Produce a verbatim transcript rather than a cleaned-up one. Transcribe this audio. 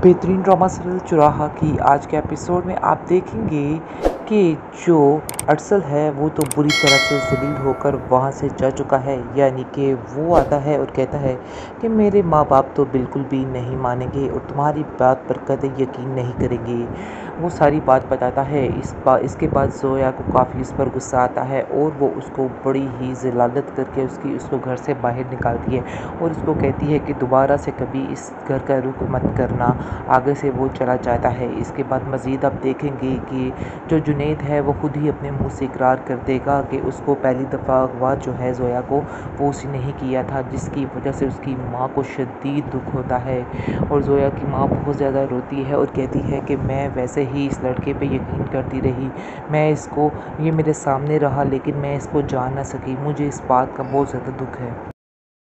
बेहतरीन drama serial चुराहा की आज के एपिसोड में आप देखेंगे कि जो अरसल है वो तो बुरी तरह से ज़लील होकर वहाँ से जा चुका है। यानी कि वो आता है और कहता है कि मेरे माँ बाप तो बिल्कुल भी नहीं मानेंगे और तुम्हारी बात पर कतई यकीन नहीं करेंगे। वो सारी बात बताता है। इस बा इसके बाद ज़ोया को काफ़ी इस पर गुस्सा आता है और वो उसको बड़ी ही ज़लालत करके उसकी उसको घर से बाहर निकालती है और उसको कहती है कि दोबारा से कभी इस घर का रुख मत करना। आगे से वो चला जाता है। इसके बाद मज़ीद आप देखेंगे कि जो जुनैद है वो खुद ही अपने मुँह से इकरार कर देगा कि उसको पहली दफ़ा अगवा जो है ज़ोया को वो उसने ही किया था, जिसकी वजह से उसकी माँ को शदीद दुख होता है। और ज़ोया की माँ बहुत ज़्यादा रोती है और कहती है कि मैं वैसे ही इस लड़के पे यकीन करती रही, मैं इसको ये मेरे सामने रहा लेकिन मैं इसको जान ना सकी, मुझे इस बात का बहुत ज़्यादा दुख है।